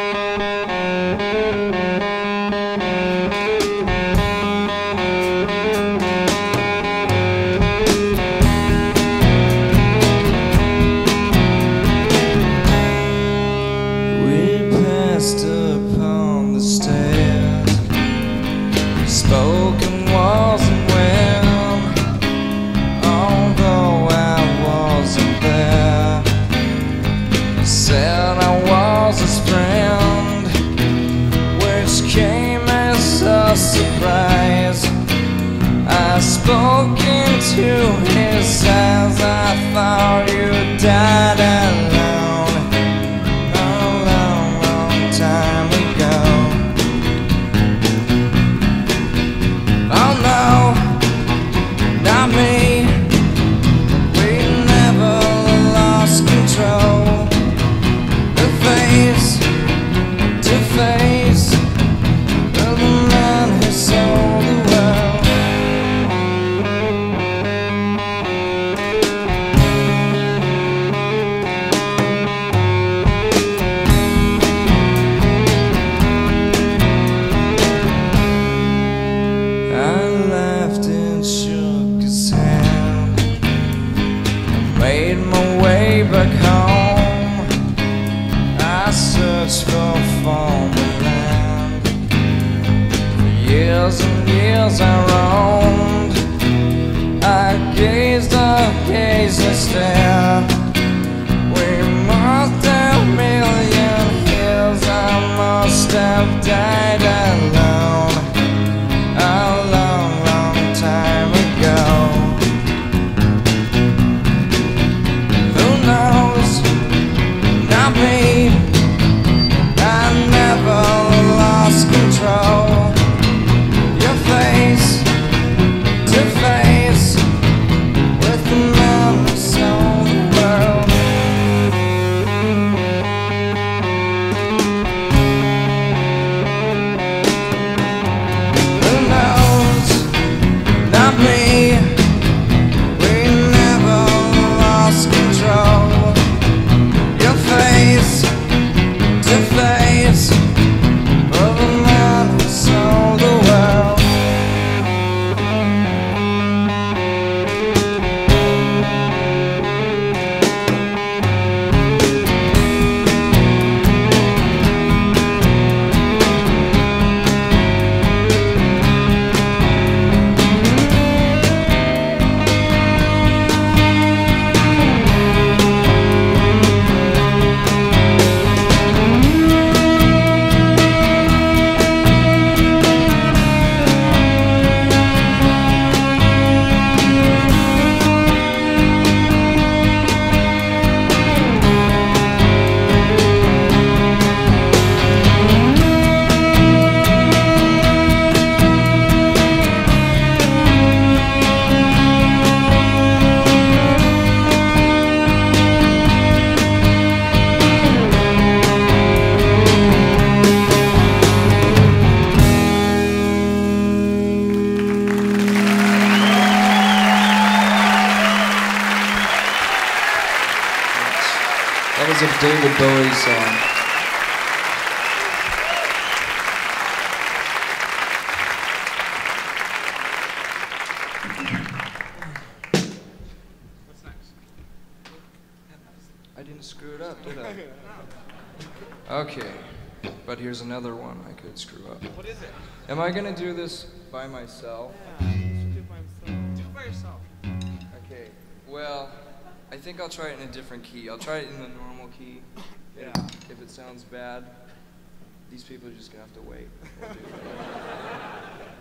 Spoken wasn't when, although I wasn't there. Said I was his friend, which came as a surprise. I spoke into his eyes. I thought you died alone a long, long time ago. Oh no, not me. We never lost control. Face to face with the man who sold the world. I laughed and shook his hand. I made my way back home. I searched for former land. For years and years I roamed. I gazed and stared. We must have million years. I must have died alone a long, long time ago. Who knows? Not me. I never lost control. Your face to face with the man who sold the world. Who knows? Not me. We never lost control. Your face to face of a man who sold the world. That was a David Bowie song. What's next? I didn't screw it up, did I? Okay, but here's another one I could screw up. What is it? Am I gonna do this by myself? Yeah, you should do it by yourself. Do it by yourself. Okay, well, I think I'll try it in a different key. I'll try it in the normal key. Yeah. If it sounds bad, these people are just gonna have to wait. We'll do it.